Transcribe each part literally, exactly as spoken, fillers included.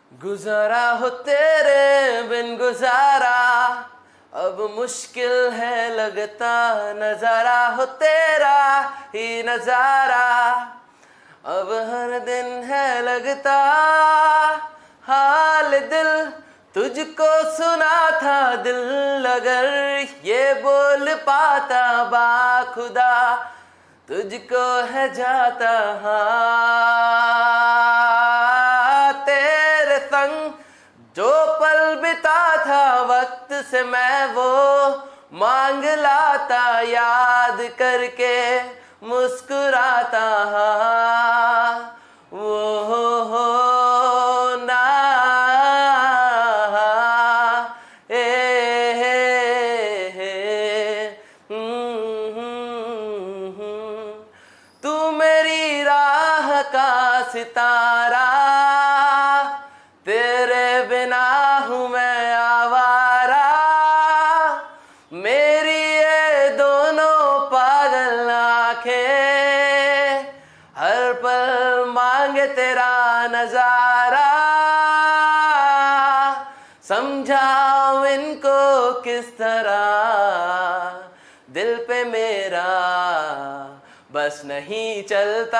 गुजारा हो तेरे बिन गुजारा, अब मुश्किल है लगता नजारा हो तेरा ही नजारा, अब हर दिन है लगता हाल दिल, तुझको सुना था दिल अगर ये बोल पाता बाखुदा, तुझको है जाता हाँ। तेरे संग जो पल बिता था वक्त से मैं वो मांग लाता, याद करके मुस्कुराता हाँ। वो हो, हो ना ए हे, हे, हम्म, हम्म, हम्म। तू मेरी राह का सितारा, तेरे बिना हूँ मैं आवारा, मेरी ये दोनों पागल आंखें हर पल मांगे तेरा नजारा, समझाओ इनको किस तरह दिल पे मेरा बस नहीं चलता,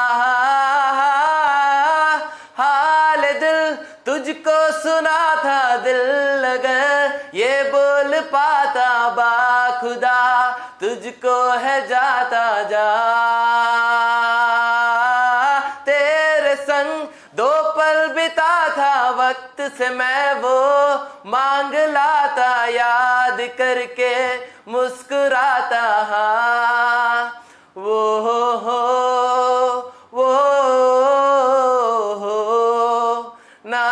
हाल दिल तुझको सुना था दिल अगर ये बोल पाता बाखुदा, तुझको है जाता जा। तेरे संग दो पल बिता था वक्त से मैं वो मांग लाता, याद करके मुस्कुराता हाँ। वो हो, हो वो हो ना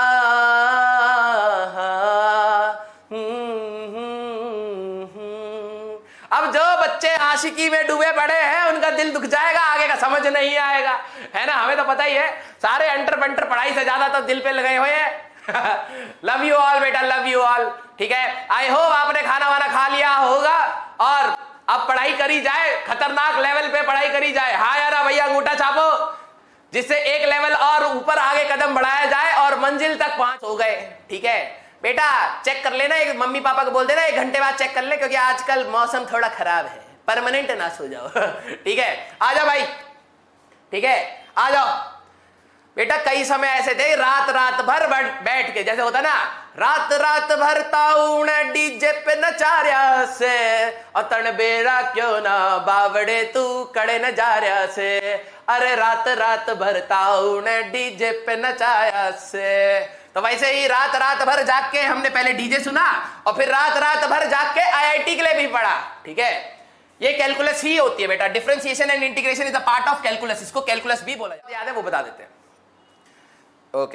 अब जो बच्चे आशिकी में डूबे पड़े हैं उनका दिल दुख जाएगा, आगे का समझ नहीं आएगा, है ना। हमें तो पता ही है, सारे अंटर बंटर पढ़ाई से ज्यादा तो दिल पे लगे हुए हैं। लव यू ऑल बेटा, लव यू ऑल। ठीक है, आई होप आपने खाना वाना खा लिया होगा और अब पढ़ाई करी जाए, खतरनाक लेवल पे पढ़ाई करी जाए। हाँ यार भैया अंगूठा छापो, जिससे एक लेवल और ऊपर आगे कदम बढ़ाया जाए और मंजिल तक पहुंच हो गए। ठीक है बेटा, चेक कर लेना, एक मम्मी पापा को बोल देना एक घंटे बाद चेक कर ले, क्योंकि आजकल मौसम थोड़ा खराब है, परमानेंट ना सो जाओ। ठीक है, आ जाओ भाई, ठीक है आ जाओ बेटा। कई समय ऐसे थे रात रात भर बैठ के, जैसे होता ना रात रात भर ताऊं डीजे पे नचारिया से, और तन बेरा क्यों ना बावड़े तू कड़े नजारिया से, अरे रात रात भर ताऊं डीजे पे नचाया से। तो वैसे ही रात रात भर जाग के हमने पहले डीजे सुना और फिर रात रात भर जाग के आईआईटी के लिए भी पढ़ा। ठीक है, ये कैलकुलस ही होती है बेटा, differentiation and integration is a part of calculus, इसको कैलकुलस भी बोला जाता है, याद है वो बता देते हैं। ओके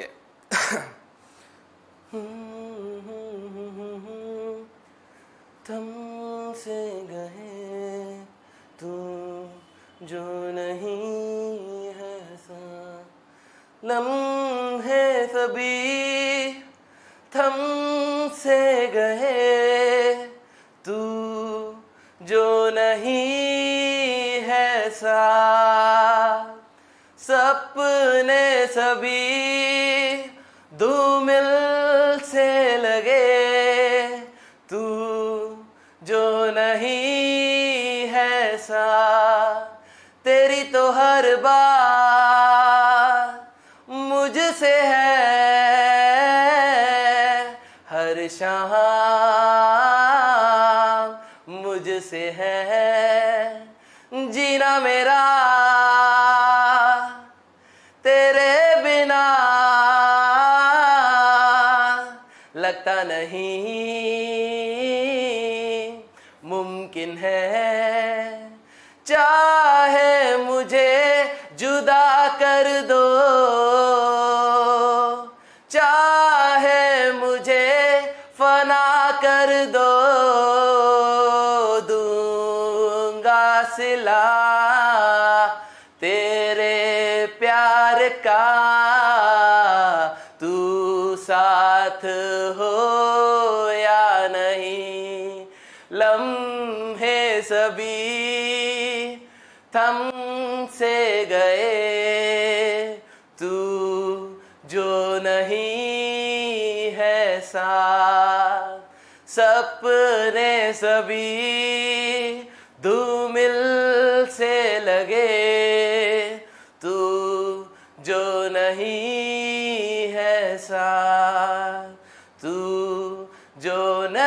तुमसे गए तू जो नहीं है सा, लम्हे सभी थम से गए तू जो नहीं है सा, सपने सभी धूमिल से लगे तू जो नहीं है सा, तेरी तो हर बात मुझसे है, हर शाम मुझसे है, जीना मेरा तेरे बिना लगता नहीं मुमकिन है, चाहे मुझे जुदा कर दो, चाहे मुझे फना कर दो, दूंगा सिला तेरे प्यार का, तू साथ हो या नहीं, लम्हे सभी थम से गए तू जो नहीं साथ, सपने सभी धूमिल से लगे, तू जो नहीं है साथ, तू जो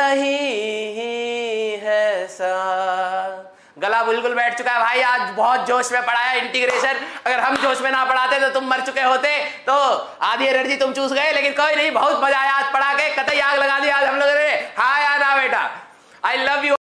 नहीं है साथ। गला बिल्कुल बैठ चुका है भाई, आज बहुत जोश में पढ़ाया इंटीग्रेशन। अगर हम जोश में ना पढ़ाते तो तुम मर चुके होते, तो आधी एनर्जी तुम चूस गए। लेकिन कोई नहीं, बहुत मजा आया आज पढ़ा के, कतई आग लगा दी आज हम लोगों ने। हाँ या ना बेटा? I love you.